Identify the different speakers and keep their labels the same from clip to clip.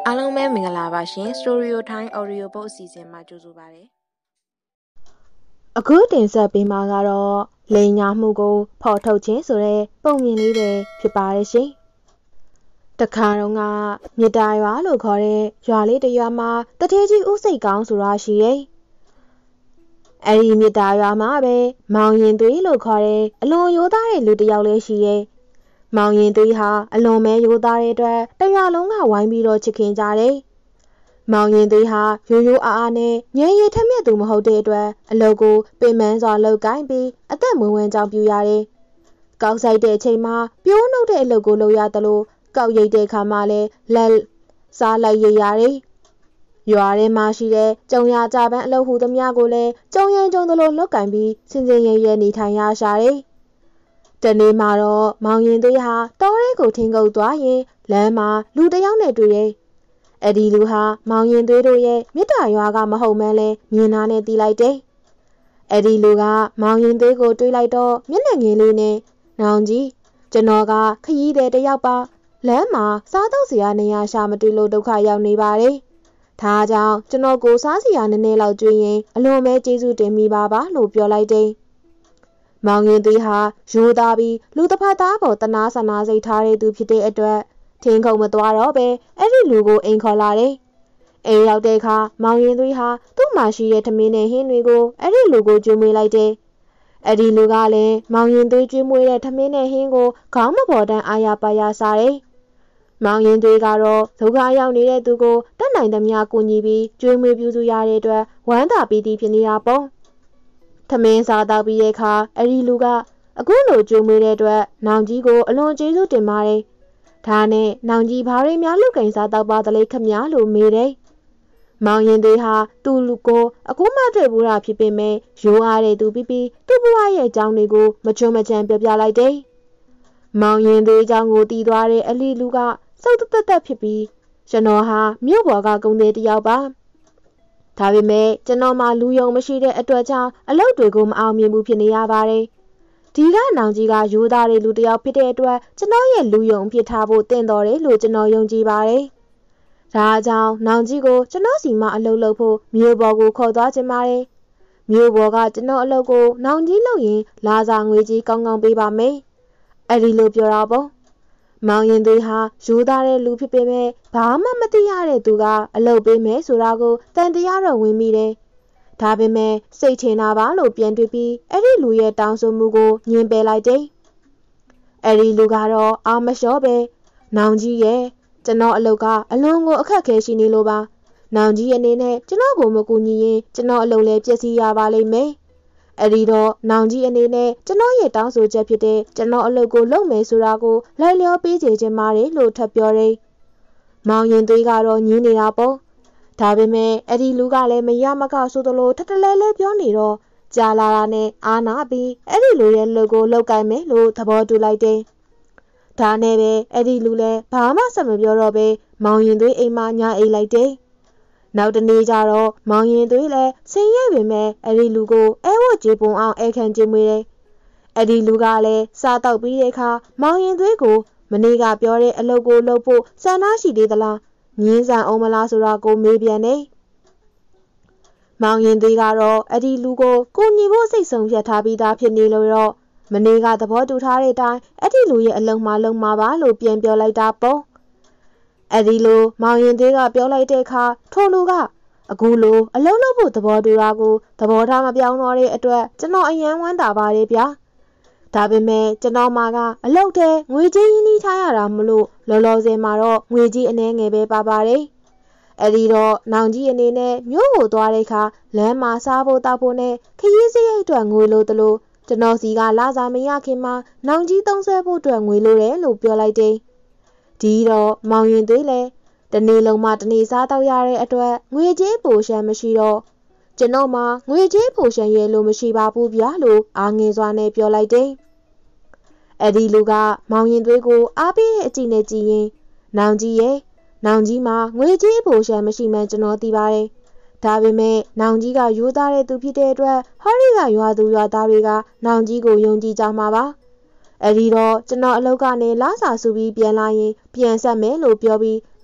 Speaker 1: အားလုံးပဲမင်္ဂလာပါရှင် Story Time Audio Book အစီအစဉ်မှာကြိုဆိုပါရစေ
Speaker 2: ။အခုတင်ဆက်ပေးမှာကတော့လိန်ညာမှုကိုဖော်ထုတ်ခြင်းဆိုတဲ့ပုံမြင်လေးတွေဖြစ်ပါတယ်ရှင်။တခါတော့ကမြစ်တာရွာလို့ခေါ်တဲ့ရွာလေးတစ်ရွာမှာတထေးကြီးဦးစိတ်ကောင်းဆိုတာရှိရဲ့။အဲဒီမြစ်တာရွာမှာပဲမောင်ရင်သွေးလို့ခေါ်တဲ့အလွန်ရိုးသားတဲ့လူတစ်ယောက်လေးရှိရဲ့။မောင်ရင်သွေးဟာအလွန်မဲရိုးသားတဲ့အတွက်တရွာလုံးကဝိုင်းပြီးတော့ချစ်ခင်ကြတယ်။မောင်ရင်သွေးဟာရိုးရိုးအားအားနဲ့ငယ်ရည်ထက်မြက်သူမဟုတ်တဲ့အတွက်အလုပ်ကိုပင်ပန်းစွာလုပ်ကိုင်ပြီးအသက်မွေးဝမ်းကြောင်းပြုရတယ်။ကောက်ဆိုင်တဲ့အချိန်မှာပြိုးနှုတ်တဲ့အလုပ်ကိုလုပ်ရတယ်လို့ကောက်ရိတ်တဲ့အခါမှာလည်းလက်စားလိုက်ရရတယ်။ရွာထဲမှာရှိတဲ့ကျုံရကြပန်းအလုပ်ဟူသမျှကိုလည်းကျုံရင်ကျုံသလိုလုပ်ကိုင်ပြီးစင်စင်ရဲရဲနေထိုင်ရရှာတယ်။တနေ့မှာတော့မောင်ရင်သွေးဟာတောထဲကိုထင်းကုတ်သွားရင်လမ်းမှာလူတစ်ယောက်နဲ့တွေ့တယ်။အဲ့ဒီလူဟာမောင်ရင်သွေးတို့ရဲ့မြစ်တာရွာကမဟုတ်မှန်းလဲမြင်နာနဲ့တီးလိုက်တယ်။အဲ့ဒီလူကမောင်ရင်သွေးကိုတွေးလိုက်တော့မျက်နှာငယ်လေးနဲ့နောင်ကြီးကျွန်တော်ကခရီးသည်တစ်ယောက်ပါလမ်းမှာစားတော့စရာနေရာရှာမတွေ့လို့ဒုက္ခရောက်နေပါတယ်။ဒါကြောင့်ကျွန်တော်ကိုစားစရာနည်းနည်းလောက်ကျွေးရင်အလွန်ပဲကျေးဇူးတင်မိပါလို့ပြောလိုက်တယ်။မောင်ရင်သွေးဟာရိုးသားပြီးလူတစ်ဖက်သားပေါ်တနာဆနာစိတ်ထားတဲ့သူဖြစ်တဲ့အတွက်ထင်းခုံမသွားတော့ပဲအဲ့ဒီလူကိုအိမ်ခေါ်လာတယ်။အိမ်ရောက်တဲ့အခါမောင်ရင်သွေးဟာသူ့မှာရှိတဲ့ထမင်းနဲ့ဟင်းတွေကိုအဲ့ဒီလူကိုကျွေးမွေးလိုက်တယ်။အဲ့ဒီလူကလည်းမောင်ရင်သွေးကျွေးမွေးတဲ့ထမင်းနဲ့ဟင်းကိုခေါင်းမပေါ်တန်းအာရပါရစားတယ်။မောင်ရင်သွေးကတော့ဒုက္ခရောက်နေတဲ့သူကိုတတ်နိုင်သမျှကူညီပြီးကျွေးမွေးပြုစုရတဲ့အတွက်ဝမ်းသာပီတိဖြစ်နေတာပေါ့။ထမင်းစားတော့ပြီးတဲ့အခါအဲ့ဒီလူကအခုလိုကျွေးမွေးတဲ့အတွက်နောင်ကြီးကိုအလွန်ကျေးဇူးတင်ပါတယ်။ဒါနဲ့နောင်ကြီးဘာတွေများလုကင်စားတော့ပါသလဲခမများလို့မေးတယ်။မောင်ရင်သွေးဟာသူ့လူကိုအခုမှတွေ့ဘူးတာဖြစ်ပေမဲ့ရိုးအားတဲ့သူပြီးသူ့ဘဝရဲ့အကြောင်းတွေကိုမချွတ်မချမ်းပြောပြလိုက်တယ်။မောင်ရင်သွေးအကြောင်းကိုတီးသွားတဲ့အလီလူကစုတ်တက်ဖြစ်ပြီးကျွန်တော်ဟာမြို့ပေါ်ကကုန်းတဲ့တယောက်ပါ။ဒါပေမဲ့ကျွန်တော်မှလူယုံမရှိတဲ့အတွက်ကြောင့်အလုပ်တွေကိုမအောင်မြင်ဘူးဖြစ်နေရပါတယ်။ဒီကနောင်ကြီးကရိုးသားတဲ့လူတစ်ယောက်ဖြစ်တဲ့အတွက်ကျွန်တော်ရဲ့လူယုံဖြစ်ထားဖို့တင့်တော်တယ်လို့ကျွန်တော်ယုံကြည်ပါတယ်။ဒါကြောင့်နောင်ကြီးကိုကျွန်တော်စီမှာအလုပ်လုပ်ဖို့မြို့ပေါ်ကိုခေါ်သွားခြင်းပါတယ်။မြို့ပေါ်ကကျွန်တော်အလုပ်ကိုနောင်ကြီးလုပ်ရင်လာစာငွေကြီးကောင်းကောင်းပေးပါမယ်။အဲ့ဒီလိုပြောတာပေါ့။မောင်ရင်သွေးဟာရိုးသားတဲ့လူဖြစ်ပေမဲ့ဘာမှမသိရတဲ့သူကအလုပ်ပေးမယ်ဆိုတာကိုတန်တရားတော့ဝင်မိတယ်။ဒါပေမဲ့စိတ်ချတာပါလို့ပြန်တွေးပြီးအဲ့ဒီလူရဲ့တောင်းဆိုမှုကိုညှင်းပယ်လိုက်တယ်။အဲ့ဒီလူကတော့အာမလျှော့ပဲနောင်ကြီးရဲ့ကျွန်တော်အလုပ်ကအလွန်ကိုအခက်ခဲရှိနေလို့ပါ။နောင်ကြီးအနေနဲ့ကျွန်တော်ကိုမကူညီရင်ကျွန်တော်အလုပ်လည်းပျက်စီးရပါလိမ့်မယ်။အဲ့ဒီတော့နောင်ကြီးအနေနဲ့ကျွန်တော်ရဲ့တောင်းဆိုချက်ဖြစ်တဲ့ကျွန်တော်အလုပ်ကိုလုပ်မယ်ဆိုတာကိုလိုက်လျောပေးချင်ပါတယ်လို့ထပ်ပြောတယ်။မောင်ရင်သွေးကတော့ညင်းနေတာပေါ့။ဒါပေမဲ့အဲ့ဒီလူကလည်းမရမကဆိုသလိုထထလဲလဲပြောနေတော့ကြာလာတာနဲ့အာနာပြီးအဲ့ဒီလူရဲ့လုပ်ကိုလောက်ကင်မယ်လို့သဘောတူလိုက်တယ်။ဒါနဲ့ပဲအဲ့ဒီလူလည်းဘာမှဆက်မပြောတော့ပဲမောင်ရင်သွေးအိမ်မှာညာအိတ်လိုက်တယ်။နောက်တနေ့ကျတော့မောင်ရင်သွေးလည်းဆင်းရဲပေမဲ့အဲ့ဒီလူကိုအဲဝတ်ကြေပွန်အောင်အဲခံကြေမွေးတယ်။အဲ့ဒီလူကလည်းစားတော့ပြီးတဲ့အခါမောင်ရင်သွေးကိုမနေ့ကပြောတဲ့အလုပ်ကိုလုပ်ဖို့စံနှားရှိသေးသလားငင်းဆန်အောင်မလားဆိုတာကိုမေးပြန်တယ်။မောင်ရင်သွေးကတော့အဲ့ဒီလူကိုကိုညီဖို့စိတ်ဆုံးဖြတ်ထားပြီးသားဖြစ်နေလို့တော့မနေ့ကသဘောတူထားတဲ့အတိုင်းအဲ့ဒီလူရဲ့အလုံးမလုံးမှာပါလို့ပြန်ပြောလိုက်တာပေါ့။အဲ့ဒီလိုမောင်ရင်သွေးကပြောလိုက်တဲ့အခါထိုလူကအခုလိုအလုံးလုံးဖို့သဘောတူတာကိုသဘောထားမပြောင်းတော့တဲ့အတွက်ကျွန်တော်အယံဝမ်းသာပါတယ်ဗျာ။ဒါပေမဲ့ကျွန်တော်မှာကအလုပ်တဲ့ငွေကြီးရင်းနှီးထားရတာမလို့လောလောဆယ်မှာတော့ငွေကြီးအနည်းငယ်ပဲပါပါတယ်။အဲ့ဒီတော့နောင်ကြီးအနေနဲ့မြို့ကိုသွားတဲ့အခါလမ်းမှာစားဖို့တောက်ဖို့နဲ့ခရီးစရိတ်အတွက်ငွေလိုသလိုကျွန်တော်စီကလာစားမရခင်မှာနောင်ကြီးသုံးဆွဲဖို့အတွက်ငွေလိုတယ်လို့ပြောလိုက်တယ်။ဒီတော့မောင်ရင်သွေးလည်းတနေ့လုံးမှတနေ့စားတော့ရတဲ့အတွက်ငွေကြေးပိုရှမ်းမရှိတော့ကျွန်တော်မှငွေကြေးပိုရှမ်းရဲလို့မရှိပါဘူးဗျာလို့အားငယ်စွာနဲ့ပြောလိုက်တယ်။အဲ့ဒီလူကမောင်ရင်သွေးကိုအားပေးတဲ့အကြည့်နဲ့ကြည့်ရင်နောင်ကြီးရဲ့နောင်ကြီးမှာငွေကြေးပိုရှမ်းမရှိမှန်းကျွန်တော်သိပါတယ်။ဒါပေမဲ့နောင်ကြီးကရိုးသားတဲ့သူဖြစ်တဲ့အတွက်ဟောဒီကရွာသူရွာသားတွေကနောင်ကြီးကိုယုံကြည်ကြမှာပါ။အဲ့ဒီတော့ကျွန်တော်အလုပ်ကနေလာစာစုပြီးပြန်လာရင်ပြန်ဆက်မယ်လို့ပြောပြီးင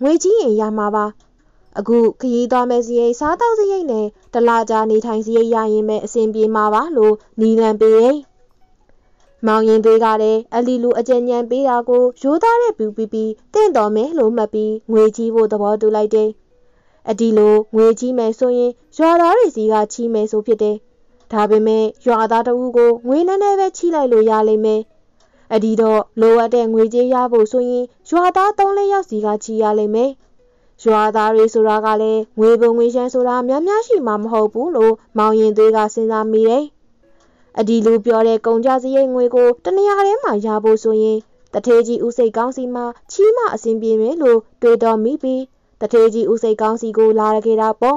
Speaker 2: ငွေကြီးရင်ရမှာပါအခုခရီးသွားမဲ့စရိတ်စားတောက်စရိတ်နဲ့တလကြာနေထိုင်စရိတ်ရရင်ပဲအဆင်ပြေမှာပါလို့နီလန်ပေးတယ်မောင်ရင်သွေးကလည်းအလီလူအကြံဉာဏ်ပေးတာကိုရိုးသားတဲ့ပူပြီးတင့်တော်မယ်လို့မှတ်ပြီးငွေကြီးဖို့သဘောတူလိုက်တယ်အဒီလိုငွေကြီးမယ်ဆိုရင်ရွာသားတွေစီကချီးမယ်ဆိုဖြစ်တယ်ဒါပေမဲ့ရွာသားတဦးကိုငွေနဲ့ပဲချီးလိုက်လို့ရလိမ့်မယ်အဒီတော့လိုအပ်တဲ့ငွေကြေးရဖို့ဆိုရင်ရွာသား3-4ယောက်စီကချီးရလိမ့်မယ်ရွာသားတွေဆိုတာကလည်းငွေပုံငွေရှမ်းဆိုတာများများရှိမှာမဟုတ်ဘူးလို့မောင်ရင်သွေးကစဉ်းစားမိတယ်အဒီလူပြောတဲ့ကုန်ကြစရိတ်ငွေကိုတနေရာထဲမှာရဖို့ဆိုရင်တထေးကြီးဦးစိတ်ကောင်းစီမှာချီးမအဆင်ပြေမယ်လို့တွေးတော်မိပြီးတထေးကြီးဦးစိတ်ကောင်းစီကိုလာခဲ့တာပေါ့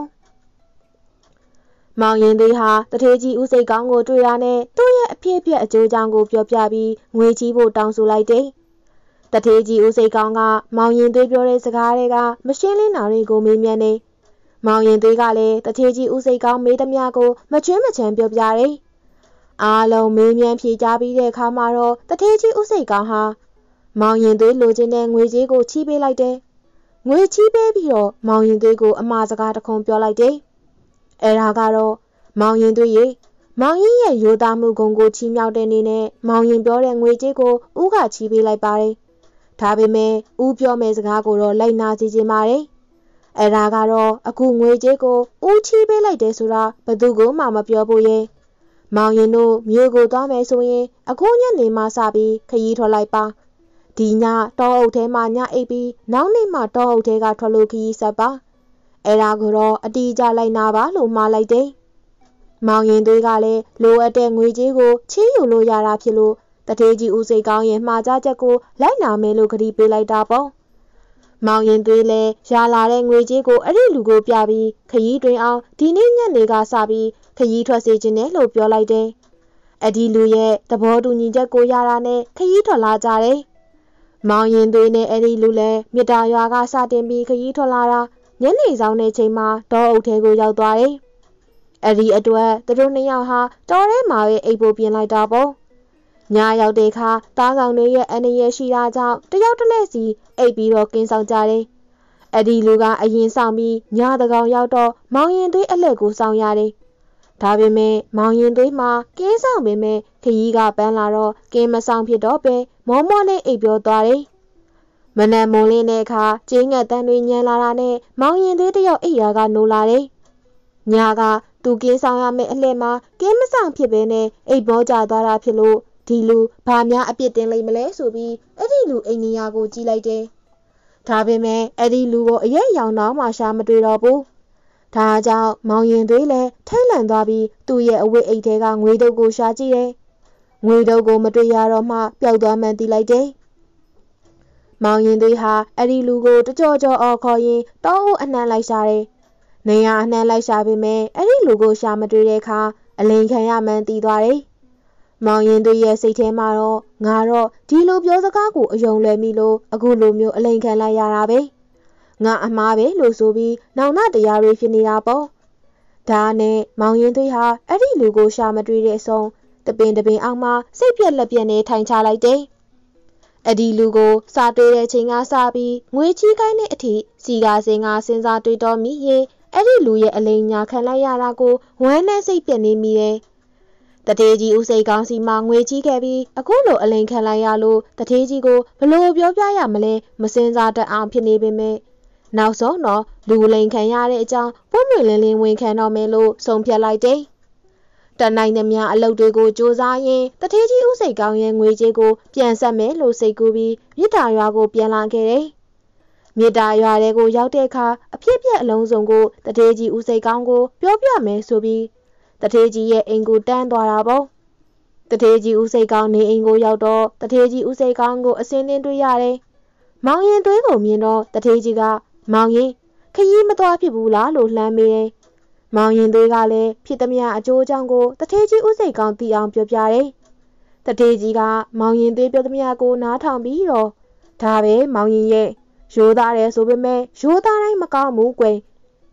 Speaker 2: မောင်ရင်သွေးဟာတထေးကြီးဦးစိတ်ကောင်းကိုတွေ့တာနဲ့သူ့ရဲ့အဖြစ်အပျက်အကျိုးကြောင့်ကိုပြောပြပြီးငွေချီးဖို့တောင်းဆိုလိုက်တယ်တထေးကြီးဦးစိတ်ကောင်းကမောင်ရင်သွေးပြောတဲ့စကားတွေကမရှင်းလင်းတာတွေကိုမေးမြန်းနေမောင်ရင်သွေးကလည်းတထေးကြီးဦးစိတ်ကောင်းမေးသမျှကိုမချွင်းမချမ်းပြောပြတယ်အားလုံးမေးမြန်းဖြေကြားပြီးတဲ့အခါမှာတော့တထေးကြီးဦးစိတ်ကောင်းဟာမောင်ရင်သွေးလိုချင်တဲ့ငွေကြေးကိုချီးပေးလိုက်တယ်ငွေချီးပေးပြီးတော့မောင်ရင်သွေးကိုအမှားစကားတစ်ခုပြောလိုက်တယ်အဲ့ဒါကတော့မောင်ရင်သွေးရေမောင်ရင်ရဲ့ရိုးသားမှုဂုဏ်ကိုချီးမြှောက်တဲ့နေနဲ့မောင်ရင်ပြောတဲ့ငွေကြေးကိုဦးကချီးပေးလိုက်ပါတယ်ဒါပေမဲ့ဦးပြောမဲ့စကားကိုတော့လိုက်နာစီခြင်းပါတယ်အဲ့ဒါကတော့အခုငွေကြေးကိုဦးချီးပေးလိုက်တယ်ဆိုတာဘယ်သူမှမပြောဘူးရဲ့မောင်ရင်တို့မြို့ကိုသွားမယ်ဆိုရင်အခုညနေမှစပြီးခရီးထွက်လိုက်ပါဒီညတောအုပ်ထဲမှာညအိပ်ပြီးနောက်နေ့မှတောအုပ်ထဲကထွက်လို့ခရီးဆက်ပါအဲ့ဒါကိုတော့အတီးကြလိုက်နာပါလို့မှားလိုက်တယ်မောင်ရင်သွေးကလည်းလိုအပ်တဲ့ငွေကြေးကိုချီးယူလို့ရတာဖြစ်လို့တထေးကြီးဦးစိတ်ကောင်းရဲ့မှားကြားချက်ကိုလိုက်နာမယ်လို့ကတိပေးလိုက်တာပေါ့မောင်ရင်သွေးလည်းရလာတဲ့ငွေကြေးကိုအဲ့ဒီလူကိုပြပြီးခရီးတွင်အောင်ဒီနေ့ညနေကစပြီးခရီးထွက်စေခြင်းနဲ့လို့ပြောလိုက်တယ်အဲ့ဒီလူရဲ့သဘောတူညီချက်ကိုရတာနဲ့ခရီးထွက်လာကြတယ်မောင်ရင်သွေးနဲ့အဲ့ဒီလူလည်းမြစ်တာရွာကစတင်ပြီးခရီးထွက်လာတာညနေဆောင်တဲ့ချိန်မှာတောအုပ်ထဲကိုရောက်သွားတယ်အဲ့ဒီအတွက်သူတို့နှစ်ယောက်ဟာတောထဲမှာပဲအိပ်ဖို့ပြင်လိုက်တာပေါ့ညရောက်တဲ့အခါတားကောင်တွေရဲ့အနေရရှိတာကြောင့်တယောက်တစ်လက်စီအိပ်ပြီးတော့ကင်းဆောင်ကြတယ်အဲ့ဒီလူကအရင်ဆောင်ပြီးညတကောင်ရောက်တော့မောင်ရင်သွေးအလှည့်ကိုဆောင်ရတယ်ဒါပေမဲ့မောင်ရင်သွေးမှာကင်းဆောင်ပေမဲ့ခရီးကပန်းလာတော့ကင်းမဆောင်ဖြစ်တော့ပဲမောမောလေးအိပ်ပြောသွားတယ်မနက်မိုးလင်းတဲ့အခါကျင်းငတ်တန်းတွေညံလာတာနဲ့မောင်ရင်သွေးတယောက်အိပ်ရာကနိုးလာတယ်ညကသူကင်းဆောင်ရမယ့်အလှည့်မှာကင်းမဆောင်ဖြစ်ပဲနဲ့အိပ်ဘောကျသွားတာဖြစ်လို့ဒီလူဘာများအပြစ်တင်လိမ့်မလဲဆိုပြီးအဲ့ဒီလူအိမ်နေရာကိုကြည့်လိုက်တယ်ဒါပေမဲ့အဲ့ဒီလူကိုအရက်ရောင်တော့မှရှာမတွေ့တော့ဘူးဒါကြောင့်မောင်ရင်သွေးလည်းထိတ်လန့်သွားပြီးသူ့ရဲ့အဝတ်အိတ်ထဲကငွေတုပ်ကိုရှာကြည့်တယ်ငွေတုပ်ကိုမတွေ့ရတော့မှပျောက်သွားမှန်းသိလိုက်တယ်မောင်ရင်သွေးဟာအဲ့ဒီလူကိုတကြောကြောအော်ခေါ်ရင်တောအုပ်အနှံလိုက်ရှာတယ်နေရအနှံလိုက်ရှာပေမဲ့အဲ့ဒီလူကိုရှာမတွေ့တဲ့အခါအလိန်ခံရမှန်းသိသွားတယ်မောင်ရင်သွေးရဲ့စိတ်ထဲမှာတော့ငါတော့ဒီလိုပြောစကားကိုအယုံလွယ်မိလို့အခုလိုမျိုးအလိန်ခံလိုက်ရတာပဲငါအမားပဲလို့ဆိုပြီးနောင်နာတရားတွေဖြစ်နေတာပေါ့ဒါနဲ့မောင်ရင်သွေးဟာအဲ့ဒီလူကိုရှာမတွေ့တဲ့အဆုံးတပင်အောင်မှစိတ်ပြက်လက်ပြက်နဲ့ထိုင်ချလိုက်တယ်အဲ့ဒီလူကိုစားတွေ့တဲ့ချိန်ကစပြီးငွေချီးခိုင်းတဲ့အထိစီကားစင်ကစဉ်းစားတွေ့တော်မိရင်အဲ့ဒီလူရဲ့အလိန်ညာခံလိုက်ရတာကိုဝမ်းနဲ့စိတ်ပြက်နေမိတယ်တထေးကြီးဦးစိတ်ကောင်းစီမှာငွေချီးခဲ့ပြီးအခုလိုအလိန်ခံလိုက်ရလို့တထေးကြီးကိုဘလို့ပြောပြရမလဲမစင်စားတတ်အောင်ဖြစ်နေပေမဲ့နောက်ဆုံးတော့လူလိန်ခံရတဲ့အကြောင်းပွင့်ပွင့်လင်းလင်းဝန်ခံတော့မယ်လို့ဆုံးဖြတ်လိုက်တယ်တနိုင်သမျှအလုပ်တွေကိုစူးစမ်းရင်တထေးကြီးဦးစိတ်ကောင်းရဲ့ငွေကြေးကိုပြန်ဆက်မယ်လို့စိတ်ကူးပြီးမြစ်တာရွာကိုပြန်လာခဲ့တယ်မြစ်တာရွာထဲကိုရောက်တဲ့အခါအဖြစ်ပြက်အလုံးစုံကိုတထေးကြီးဦးစိတ်ကောင်းကိုပြောပြမယ်ဆိုပြီးတထေးကြီးရဲ့အိမ်ကိုတန်းသွားတာပေါ့တထေးကြီးဦးစိတ်ကောင်းနေအိမ်ကိုရောက်တော့တထေးကြီးဦးစိတ်ကောင်းကိုအစင်းတင်းတွေ့ရတယ်မောင်ရင်သွေးကိုမြင်တော့တထေးကြီးကမောင်ရင်ခရီးမသွားဖြစ်ဘူးလားလို့လှမ်းမေးတယ်မောင်ရင်သွေးကလည်းဖြစ်သမျှအကျိုးအကြောင်းကိုတထေးကြီးဦးစိတ်ကောင်းသိအောင်ပြောပြတယ်တထေးကြီးကမောင်ရင်သွေးပြောသမျှကိုနားထောင်ပြီးတော့ဒါပဲမောင်ရင်ရဲ့ရိုးသားတယ်ဆိုပေမဲ့ရိုးသားတိုင်းမကောင်းဘူးကွယ်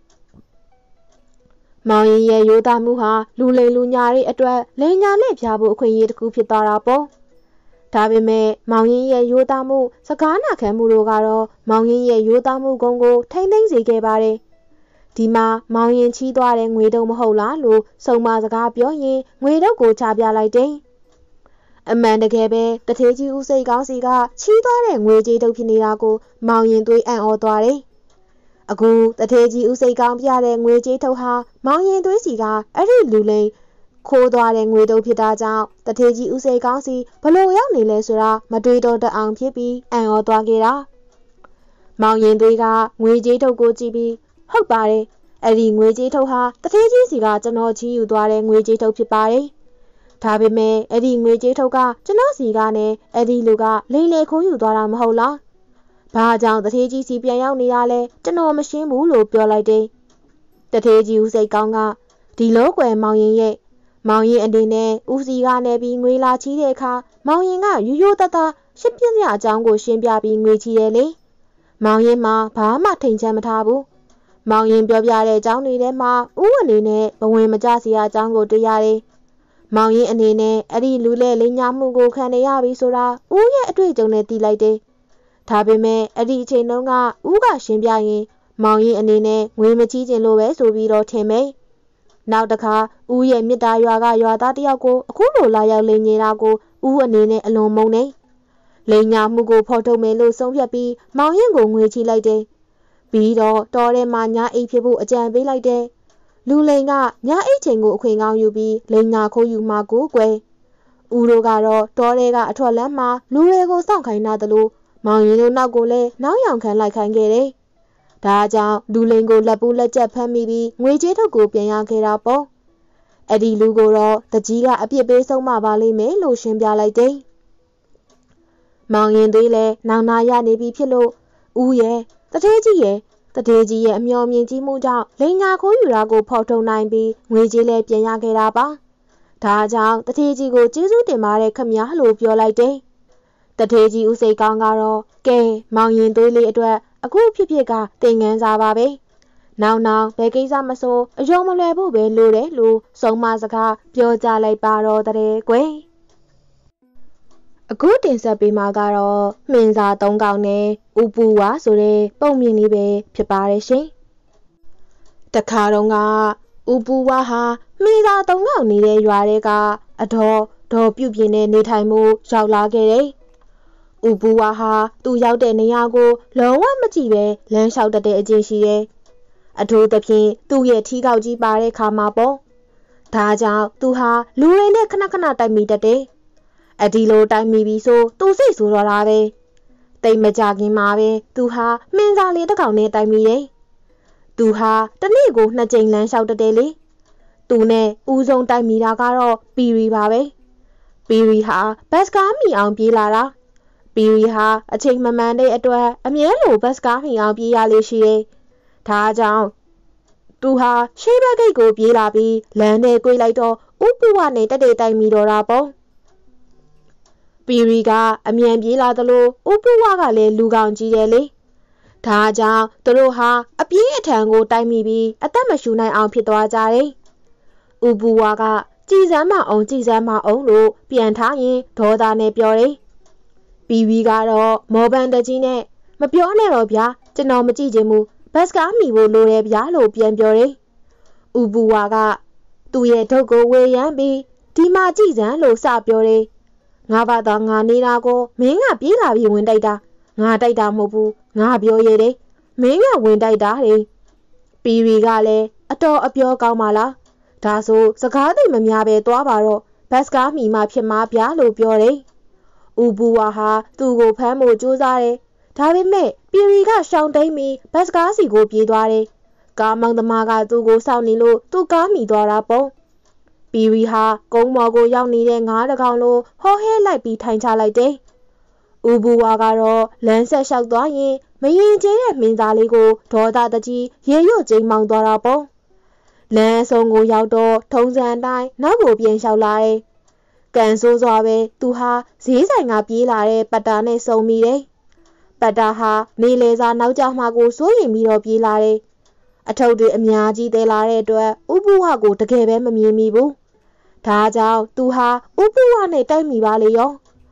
Speaker 2: မောင်ရင်ရဲ့ရိုးသားမှုဟာလူလိမ်လူညာတွေအတွက်လိန်ညာနဲ့ပြဖို့အခွင့်အရေးတစ်ခုဖြစ်သွားတာပေါ့ဒါပေမဲ့မောင်ရင်ရဲ့ရိုးသားမှုစကားနာခံမှုတို့ကတော့မောင်ရင်ရဲ့ရိုးသားမှုကုန်းကိုထိမ့်သိမ်းစေခဲ့ပါတယ်။ဒီမှာမောင်ရင်ချီးသွားတဲ့ငွေတုံးမဟုတ်လားလို့စုံမစကားပြောရင်ငွေတုပ်ကိုချပြလိုက်တယ်။အမှန်တကယ်ပဲတထေးကြီးဦးစိတ်ကောင်းစီကချီးသွားတဲ့ငွေကြေးတုပ်ဖြစ်နေတာကိုမောင်ရင်သွေးအံ့ဩသွားတယ်။အခုတထေးကြီးဦးစိတ်ကောင်းပြတဲ့ငွေကြေးထုတ်ဟာမောင်ရင်သွေးစီကအဲ့ဒီလူလိန်ခိုးသွားတဲ့ငွေတုပ်ဖြစ်တာကြောင့်တထေးကြီးဦးစိတ်ကောင်းစီဘလို့ရောက်နေလဲဆိုတာမတွေးတော့တအောင်ဖြစ်ပြီးအံ့ဩသွားခဲ့တာ။မောင်ရင်သွေးကငွေကြေးထုတ်ကိုကြည့်ပြီးဟုတ်ပါတယ်အဲ့ဒီငွေကြေးထုတ်ဟာတထေးကြီးစီကကျွန်တော်ချီးယူသွားတဲ့ငွေကြေးထုတ်ဖြစ်ပါတယ်။ဒါပေမဲ့အဲ့ဒီငွေကြေးထုတ်ကကျွန်တော်စီကနဲ့အဲ့ဒီလူကလိန်လေခိုးယူသွားတာမဟုတ်လား။ဘာကြောင့်တထေးကြီးစီပြန်ရောက်နေတာလဲကျွန်တော်မရှင်းဘူးလို့ပြောလိုက်တယ်။တထေးကြီးဦးစိတ်ကောင်းကဒီလိုကွယ်မောင်ရင်ရဲ့မောင်ရင်အနေနဲ့ဦးစီကနေပြီးငွေလာချီးတဲ့အခါမောင်ရင်ကရိုးရိုးသားသားရှင်းပြစရာအကြောင်းကိုရှင်းပြပြီးငွေချီးတယ်လေ။မောင်ရင်မှာဘာမှထိန်ချမ်းမထားဘူး။မောင်ရင်ပြောပြတဲ့အကြောင်းတွေထဲမှာဦးအနေနဲ့ဘဝင်မကျစရာအကြောင်းကိုတွေ့ရတယ်။မောင်ရင်အနေနဲ့အဲ့ဒီလူလဲလိန်ညာမှုကိုခံရပြီဆိုတာဦးရဲ့အတွေ့အကြုံနဲ့သိလိုက်တယ်။ဒါပေမဲ့အဲ့ဒီအချိန်တုန်းကဦးကရှင်းပြရင်မောင်ရင်အနေနဲ့ငွေမချီးခြင်းလို့ပဲဆိုပြီးတော့ထင်မယ်။နောက်တစ်ခါဦးရဲ့မြစ်တာရွာကရွာသားတယောက်ကိုအခုလိုလာရောက်လိန်နေတာကိုဦးအနေနဲ့အလွန်မုန်းနေ။လိန်ညာမှုကိုဖော်ထုတ်မယ်လို့ဆုံးဖြတ်ပြီးမောင်ရင်ကိုငွေချီးလိုက်တယ်။ပြီးတော့တော်ထဲမှာညာအိတ်ဖြစ်ဖို့အကြံပေးလိုက်တယ်။လူလိန်ကညာအိတ်ချိန်ကိုအခွင့်ကောင်းယူပြီးလိန်ညာခိုးယူမှာကိုကွယ်။ဦးတို့ကတော့တော်ထဲကအထွက်လမ်းမှာလူတွေကိုစောင့်ခိုင်းတာတလို့မောင်ရင်တို့နောက်ကိုလည်းနောက်ယောင်ခံလိုက်ခိုင်းခဲ့တယ်။ဒါကြောင့်လူလိန်ကိုလက်ပူးလက်ကျက်ဖမ်းမိပြီးငွေကြေးထုတ်ကိုပြန်ရခဲ့တာပေါ့။အဲ့ဒီလူကိုတော့တကြီးကအပြစ်ပေးဆုံးမပါလိမ့်မယ်လို့ရှင်းပြလိုက်တယ်။မောင်ရင်သွေးလည်းနောင်နာရနေပြီဖြစ်လို့ဦးရဲ့တထေးကြီးရဲ့အမျှော်မြင်ကြီးမှုကြောင့်လိန်ညာခိုးယူတာကိုဖော်ထုတ်နိုင်ပြီးငွေကြေးလည်းပြန်ရခဲ့တာပါ။ဒါကြောင့်တထေးကြီးကိုကျေးဇူးတင်ပါတယ်ခမညာလို့ပြောလိုက်တယ်။တထေးကြီးဦးစိတ်ကောင်းကတော့ကဲမောင်ရင်သွေးလေးအတွက်အခုဖြစ်ကတင်ငန်းစားပါပဲ။နောက်ဘယ်ကိစ္စမဆိုအယုံမလွယ်ဖို့ပဲလိုတယ်လို့ဆုံးမစကားပြောကြလိုက်ပါတော့တဲ့ကွယ်။အခုတင်ဆက်ပေးမှာကတော့မှင်စာ3កောင်နဲ့ဥပူဝါဆိုတဲ့ပုံမြင်လေးပဲဖြစ်ပါတယ်ရှင်။တခါတော့ကဥပူဝါဟာမှင်စာ3កောင်နေတဲ့ရွာတွေကအတော်ပြုတ်ပြင်းတဲ့နေထိုင်မှုရောက်လာခဲ့တယ်။ဥပူဝါဟာသူ့ရောက်တဲ့နေရာကိုလုံးဝမကြည့်ပဲလမ်းလျှောက်တတ်တဲ့အကျင့်ရှိတယ်။အထူးသဖြင့်သူ့ရဲ့ထီးကောက်ကြီးပါတဲ့ခါမှာပေါ့။ဒါကြောင့်သူဟာလူတွေနဲ့ခဏတိုက်မိတတ်တယ်။အဒီလိုတိုက်မိပြီးဆိုသူစိတ်ဆိုတော့တာပဲ။တိတ်မကြခင်မှာပဲသူဟာမှင်စာလေးတစ်ကောင်နဲ့တိုက်မိတယ်။သူဟာတနေ့ကို2ကြိမ်လမ်းလျှောက်တတ်တယ်လေ။သူနဲ့ဦးဆုံးတိုက်မိတာကတော့ပီရီပါပဲ။ပီရီဟာဘတ်စကားမိအောင်ပြေးလာတာ။ပီရီဟာအချိန်မမှန်တဲ့အတွက်အမြဲလိုဘတ်စကားမိအောင်ပြေးရလေရှိတယ်။ဒါကြောင့်သူဟာရှေးဘက်ဂိတ်ကိုပြေးလာပြီးလမ်းထဲကွေးလိုက်တော့ဥပူဝနဲ့တက်တိုက်မိတော့တာပေါ့။ပီရီကအမြန်ပြေးလာသလိုဥပူဝကလည်းလူကောင်ကြီးတယ်လေ။ဒါကြောင့်သူတို့ဟာအပြေးအထံကိုတိုက်မိပြီးအသက်မရှူနိုင်အောင်ဖြစ်သွားကြတယ်။ဥပူဝကကြည်စမ်းမအောင်လို့ပြန်ထားရင်ဒေါသနဲ့ပြောတယ်။ပီရီကတော့မော်ဘန်တကြီးနဲ့မပြောနဲ့တော့ဗျာကျွန်တော်မကြည့်ချင်ဘူးဘတ်စကားမိဖို့လိုတယ်ဗျာလို့ပြန်ပြောတယ်။ဥပူဝါကသူ့ရဲ့ထုတ်ကိုဝေယမ်းပြီးဒီမှာကြည်စမ်းလို့စပြောတယ်။ငါဘာသာငါနေတာကိုမင်းကပြေးလာပြီးဝင်တိုက်တာငါတိုက်တာမဟုတ်ဘူးငါပြောရတဲ့မင်းကဝင်တိုက်တာလေ။ပီရီကလည်းအတော်အပြောကောင်းပါလား။ဒါဆိုစကားသိမများပဲသွားပါတော့ဘတ်စကားမိမှဖြစ်မှာဗျာလို့ပြောတယ်။ဥပူဝါဟာသူ့ကိုဖမ်းဖို့ကြိုးစားတယ်။ဒါပေမဲ့ပီရီကရှောင်းတိန်ပြီးဘတ်စကားစီကိုပြေးသွားတယ်။ကားမောင်သမားကသူ့ကိုစောင့်နေလို့သူ့ကားမိသွားတာပေါ့။ပီရီဟာကုန်းမော်ကိုရောက်နေတဲ့ငါးတကောင်လိုဟောဟဲလိုက်ပြီးထိုင်ချလိုက်တယ်။ဥပူဝါကတော့လမ်းဆက်လျှောက်သွားရင်မရင်ကျဲတဲ့မင်းသားလေးကိုဒေါသတကြီးရေရွတ်ကျိမ်းမောင်းသွားတာပေါ့။လမ်းအဆုံးကိုရောက်တော့ထုံးစံအတိုင်းနောက်ကိုပြန်လျှောက်လာတယ်။ကန်ဆိုးစွာပဲသူဟာဈေးဆိုင်ကပြေးလာတဲ့ပတ်တာနဲ့စုံမိတယ်။ပတ်တာဟာနေလေစာနောက်ကျမှကိုစိုးရင်ပြီးတော့ပြေးလာတယ်။အထုပ်တွေအများကြီးတဲလာတဲ့အတွက်ဥပူဝကိုတကယ်ပဲမမြင်မိဘူး။ဒါကြောင့်သူဟာဥပူဝနဲ့တိုက်မိပါလေရော။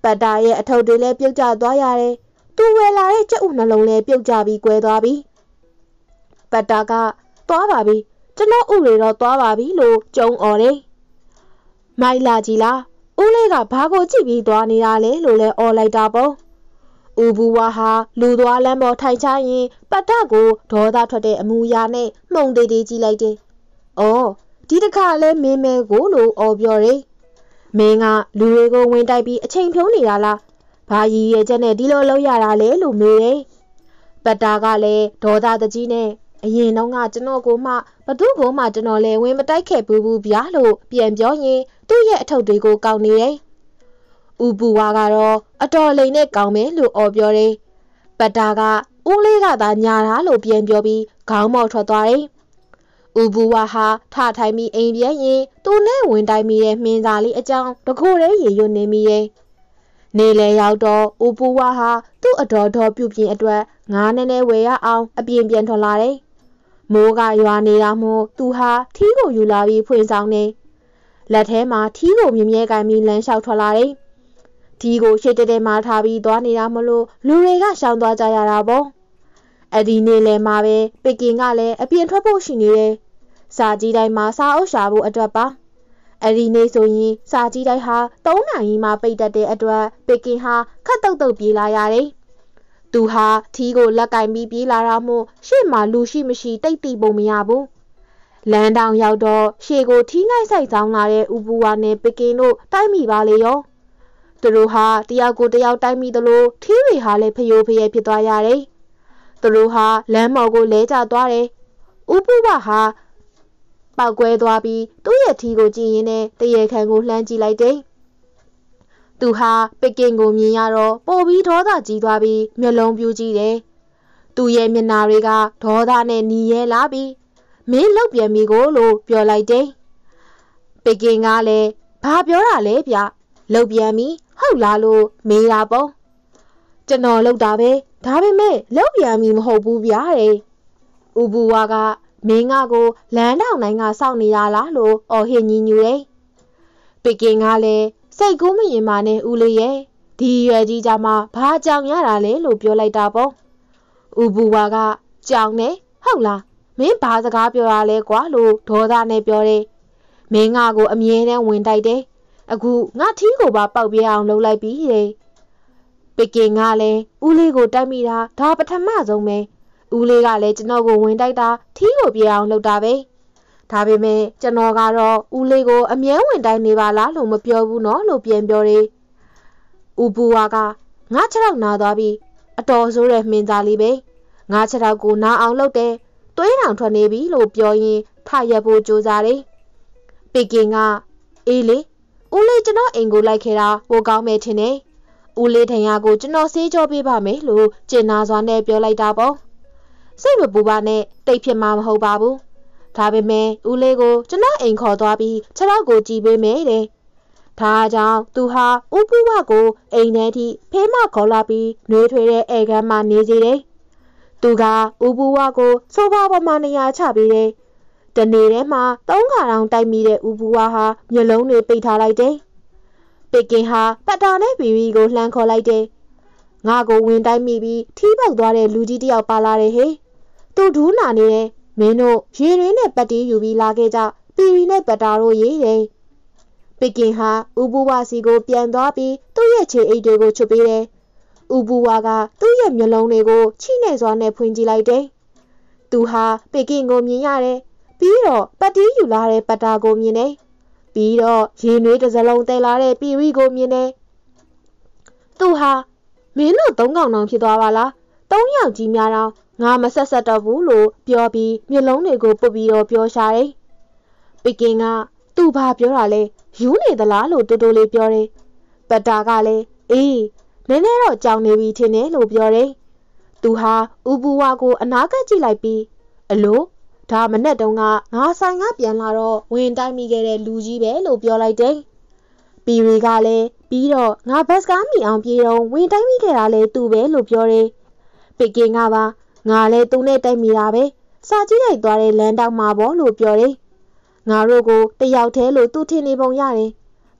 Speaker 2: ပတ်တာရဲ့အထုပ်တွေလည်းပြုတ်ကျသွားရတယ်။သူဝယ်လာတဲ့ကြက်ဥနှလုံးလည်းပြုတ်ကျပြီးကွဲသွားပြီ။ပတ်တာကသွားပါပြီ။ကျွန်တော်ဥတွေတော့သွားပါပြီလို့ကျုံအော်တယ်။မိုက်လာကြီးလား။ဦးလေးကဘာကိုကြည့်ပြီးသွားနေတာလဲလို့လဲအော်လိုက်တာပေါ့။ဦးဘူဝါဟာလူသွားလမ်းပေါ်ထိုင်ချရင်ပတ်တာကိုဒေါသထွက်တဲ့အမူအရာနဲ့မှုန်တေးတေးကြည့်လိုက်တယ်။အော်ဒီတစ်ခါလဲမင်းမဲကိုလို့အော်ပြောတယ်။မင်းကလူတွေကိုဝင်တိုက်ပြီးအချိန်ဖြုံးနေတာလား။ဘာရည်ရဲ့ချက်နဲ့ဒီလိုလုပ်ရတာလဲလို့မေးတယ်။ပတ်တာကလည်းဒေါသတကြီးနဲ့အရင်တော့ကကျွန်တော်ကိုမှဘသူ့ကိုမှကျွန်တော်လည်းဝင်မတိုက်ခဲ့ဘူးဗျာလို့ပြန်ပြောရင်သူ့ရဲ့အထုပ်တွေကိုကောက်နေတယ်။ဦးပူဝါကတော့အတော်လိန်နဲ့ကောင်းမယ်လို့အော်ပြောတယ်။ပတ်တာကဦးလေးကသာညာတာလို့ပြန်ပြောပြီးခေါင်းမောက်ထွက်သွားတယ်။ဦးပူဝါဟာထထိုင်ပြီးအိမ်ပြန်ရင်သူနဲ့ဝင်တိုက်မိတဲ့မင်းသားလေးအကြောင်းတခိုးလေးရေရွနေမိရဲ့။နေလေရောက်တော့ဦးပူဝါဟာသူ့အတော်တော်ပြုပြင်အတွက်ငါးနဲ့ဝယ်ရအောင်အပြင်ပြန်ထွက်လာတယ်။မိုးကရွာနေတာမို့သူဟာထီးကိုယူလာပြီးဖွင့်ဆောင်နေလက်ထဲမှာထီးကိုမြမြဲကင်ပြီးလမ်းလျှောက်ထွက်လာတယ်။ထီးကိုရှေ့တဲတဲမှာထားပြီးသွားနေတာမလို့လူတွေကရှောင်သွားကြရတာပေါ့။အဲ့ဒီနေ့လဲမှာပဲပကင်ကလည်းအပြင်ထွက်ဖို့ရှိနေတယ်။စာကြီးတိုင်းမှာစာအုပ်ရှာဖို့အတွက်ပါ။အဲ့ဒီနေ့ဆိုရင်စာကြီးတိုင်းဟာ3 နာရီမှပိတ်တတ်တဲ့အတွက်ပကင်ဟာခတ်တုတ်တုတ်ပြေးလာရတယ်။သူဟာထီးကိုလက်ကင်ပြီးပြေးလာတာမို့ရှေ့မှာလူရှိမရှိတိတ်တိပုံမရဘူး။လမ်းတောင်ရောက်တော့ရှေ့ကိုထီးငိုက်ဆိုင်ဆောင်လာတဲ့ဦးပူဝါနဲ့ပကင်တို့တိုက်မိပါလေရော။သူတို့ဟာတယောက်ကိုတယောက်တိုက်မိသလိုထီးတွေဟာလည်းဖျိုးဖျဲဖြစ်သွားရတယ်။သူတို့ဟာလမ်းမော်ကိုလဲကျသွားတယ်။ဦးပူဝါဟာပောက်ကွဲသွားပြီးသူ့ရဲ့ထီးကိုကြည့်ရင်းနဲ့တရေခံကိုလှမ်းကြည့်လိုက်တယ်။သူဟာပကင်ကိုမြင်ရတော့ပိုပြီးဒေါသကြီးသွားပြီးမျက်လုံးပြူးကြည့်တယ်။သူ့ရဲ့မျက်နှာတွေကဒေါသနဲ့หนีရဲလာပြီးမင်းလောက်ပြန်ပြီကိုလို့ပြောလိုက်တယ်။ပကင်ကလည်းဘာပြောတာလဲဗျ။လောက်ပြန်ပြီဟုတ်လားလို့မေးတာပေါ့။ကျွန်တော်လောက်တာပဲဒါပေမဲ့လောက်ပြန်ပြီမဟုတ်ဘူးဗျတဲ့။ဦးဘူဝါကမင်းကကိုလမ်းထောင်တိုင်းကစောင့်နေတာလားလို့အော်ဟစ်ညင်ညူတယ်။ပကင်ကလည်းစိတ်ကူးမရင်ပါနဲ့ဦးလေးရဲ့ဒီရွယ်ကြီးကြမှာဘာကြောင်ရတာလဲလို့ပြောလိုက်တာပေါ့။ဦးဘူဝါကကြောင်နေဟုတ်လားမင်းဘာစကားပြောရလဲကွာလို့ဒေါသနဲ့ပြောတယ်။မင်းငါကိုအမြဲတမ်းဝင်တိုက်တယ်။အခုငါထီးကိုပါပောက်ပြအောင်လုပ်လိုက်ပြီတဲ့။ပကင်ကလည်းဦးလေးကိုတိုက်မိတာဒါပထမဆုံးပဲ။ဦးလေးကလည်းကျွန်တော်ကိုဝင်တိုက်တာထီးကိုပြအောင်လုပ်တာပဲ။ဒါပေမဲ့ကျွန်တော်ကတော့ဦးလေးကိုအမြဲဝင်တိုက်နေပါလားလို့မပြောဘူးနော်လို့ပြန်ပြောတယ်။ဦးဘူဝါကငါခြေထောက်နာသွားပြီအတော်ဆိုးတဲ့မင်းသားလေးပဲ။ငါခြေထောက်ကိုနာအောင်လုပ်တယ်။သွေးတောင်ထွက်နေပြီလို့ပြောရင်ထရက်ဖို့ကြိုးစားတယ်။ပကင်ကအေးလေဦးလေးကျွန်တော်အိမ်ကိုလိုက်ခဲ့တာဟိုကောင်းမယ်ထင်တယ်။ဦးလေးထင်ရကိုကျွန်တော်ဆေးကြောပေးပါမယ်လို့ကျင်နာစွာနဲ့ပြောလိုက်တာပေါ့။စိတ်မပူပါနဲ့တိတ်ဖြစ်မှာမဟုတ်ပါဘူး။ဒါပေမဲ့ဦးလေးကိုကျွန်တော်အိမ်ခေါ်သွားပြီးခြေထောက်ကိုကြည့်ပေးမယ်တဲ့။ဒါကြောင့်သူဟာဦးပူဝါကိုအိမ်ထဲထိဖေးမခေါ်လာပြီးနှွေးထွေးတဲ့ဧကန်းမှနေစေတယ်။သူကဦးပူဝါကိုဆိုဖာပေါ်မှာနေရာချပေးတယ်။တနေ့ထဲမှာ3 ခါတောင်တိုက်မိတဲ့ဦးပူဝါဟာမျက်လုံးတွေပိတ်ထားလိုက်တယ်။ပကင်ဟာပတ်တာနဲ့ပီရီကိုလှမ်းခေါ်လိုက်တယ်။ငါကိုဝင်တိုက်မိပြီးထီးပေါက်သွားတဲ့လူကြီးတစ်ယောက်ပါလာတယ်ဟေ့။သူဒူးနာနေတယ်မင်းတို့ရေရင်းနဲ့ပတ်တီးယူပြီးလာခဲ့ကြပီရီနဲ့ပတ်တာတို့ရေးတယ်။ပကင်ဟာဦးပူဝါစီကိုပြန်သွားပြီးသူ့ရဲ့ခြေအိတ်တွေကိုချွတ်ပေးတယ်။ဦးပူဝါကသူ့ရဲ့မျက်လုံးတွေကိုချိနဲ့စွာနဲ့ဖွင့်ကြည့်လိုက်တယ်။သူဟာပကင်ကိုမြင်ရတယ်။ပြီးတော့ပတ်တီးယူလာတဲ့ပတ်တာကိုမြင်တယ်။ပြီးတော့ရေနွေးတစ်စလုံးတဲလာတဲ့ပီရီကိုမြင်တယ်။သူဟာမင်းတို့3 ကောင်တောင်ဖြစ်သွားပါလား။3 ယောက်ကြီးများတော့ငါမဆက်တော့ဘူးလို့ပြောပြီးမျက်လုံးတွေကိုပုတ်ပြီးတော့ပြောရှာတယ်။ပကင်ကသူ့ဘာပြောတာလဲယူနေသလားလို့တိုးတိုးလေးပြောတယ်။ပတ်တာကလည်းအေးနည်းနည်းတော့ကြောင်နေပြီထင်တယ်လို့ပြောတယ်။သူဟာဦးပူဝါကိုအနာကပ်ကြည့်လိုက်ပြီးအလိုဒါမနဲ့တုန်းကငါဆိုင်ကပြန်လာတော့ဝင်တိုက်မိခဲ့တဲ့လူကြီးပဲလို့ပြောလိုက်တယ်။ပီရီကလည်းပြီးတော့ငါဘတ်စကားမိအောင်ပြေတော့ဝင်တိုက်မိခဲ့တာလဲသူပဲလို့ပြောတယ်။ပကင်ကပါငါလည်းသူနဲ့တိုက်မိတာပဲစာကြည့်လိုက်သွားတဲ့လမ်းတောက်မှာပေါ့လို့ပြောတယ်။ငါတို့ကိုတယောက်တည်းလို့သူထင်နေပုံရတယ်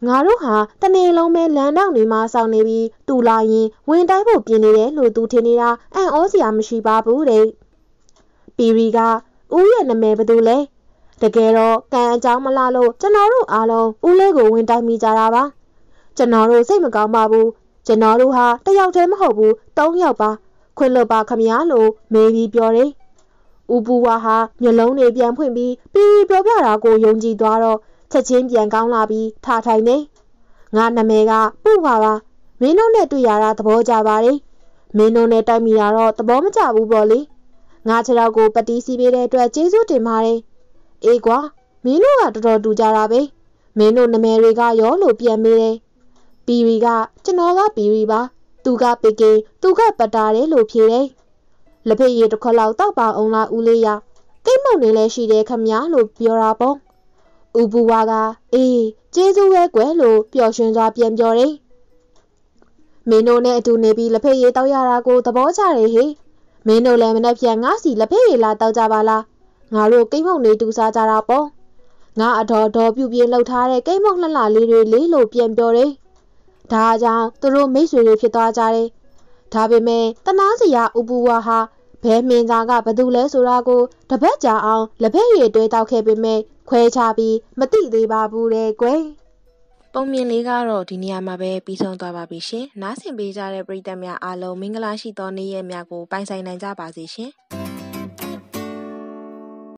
Speaker 2: ငါတို့ဟာတနေ့လုံးပဲလမ်းတောင်တွေမှာစောင့်နေပြီးတူလာရင်ဝင်တိုက်ဖို့ပြင်နေတယ်လို့သူထင်နေတာအံ့ဩစရာမရှိပါဘူးတဲ့ပီရီကဦးရဲ့နာမည်ဘယ်သူလဲတကယ်တော့ကံအကြောင်းမလားလို့ကျွန်တော်တို့အားလုံးဦးလေးကိုဝင်တိုက်မိကြတာပါကျွန်တော်တို့စိတ်မကောင်းပါဘူးကျွန်တော်တို့ဟာတစ်ယောက်တည်းမဟုတ်ဘူး3ယောက်ပါခွင့်လွတ်ပါခမရလို့မေးပြီးပြောတယ်ဦးပူဝါဟာမျက်လုံးတွေပြန်ဖွင့်ပြီးပီရီပြောပြတာကိုယုံကြည်သွားတော့ချက်ချင်းပြန်ကောင်းလာပြီးထထိုင်နေငါနာမည်ကပူဝါပါမင်းတို့နဲ့တွေ့ရတာသဘောကျပါတယ်မင်းတို့နဲ့တိုက်မိတာတော့သဘောမကျဘူးပေါ့လေငါခြေထောက်ကိုပတီးစီးပေးတဲ့အတွက်ကျေးဇူးတင်ပါတယ်အေးကွာမင်းတို့ကတော်တော်တူကြတာပဲမင်းတို့နာမည်တွေကရောလို့ပြန်မေးတယ်ပီရီကကျွန်တော်ကပီရီပါသူကပေကင်သူကပတ်တာတယ်လို့ဖြေတယ်လက်ဖက်ရည်တစ်ခွက်လောက်တောက်ပါအောင်လားဦးလေးရကိတ်မုန်နေလဲရှိတယ်ခမညာလို့ပြောတာပေါ့ဦးပူဝါကအေးကျေးဇူးပဲကွယ်လို့ပျော်ရွှင်စွာပြန်ပြောတယ်မင်းတို့နဲ့အတူနေပြီးလက်ဖက်ရည်တောက်ရတာကိုသဘောကျတယ်ဟေ့မင်းတို့လည်းမနေ့ပြန်ငါစီလက်ဖက်ရည်လာတောက်ကြပါလားငါတို့ကိတ်မုန်နေတူစားကြတာပေါ့ငါအတော်တော်ပြုတ်ပြင်းလှုပ်ထားတဲ့ကိတ်မုန်လှလှလေးတွေလေးလို့ပြန်ပြောတယ်ဒါကြောင့်သူတို့မိတ်ဆွေတွေဖြစ်သွားကြတယ်ဒါပေမဲ့တနာစရာဥပူဝါဟာဘဲမင်းသားကဘာတူလဲဆိုတာကိုတပတ်ကြာအောင်လက်ဖက်ရည်တွဲတောက်ခဲ့ပေမဲ့ခွဲခြားပြီးမသိသေးပါဘူးတဲ့ကွယ်
Speaker 1: ပုံမြင်လေးကတော့ဒီနေရာမှာပဲပြီးဆုံးသွားပါပြီရှင်နားဆင်ပေးကြတဲ့ပရိသတ်များအားလုံးမင်္ဂလာရှိသောနေ့ရက်များကိုပိုင်ဆိုင်နိုင်ကြပါစေရှင်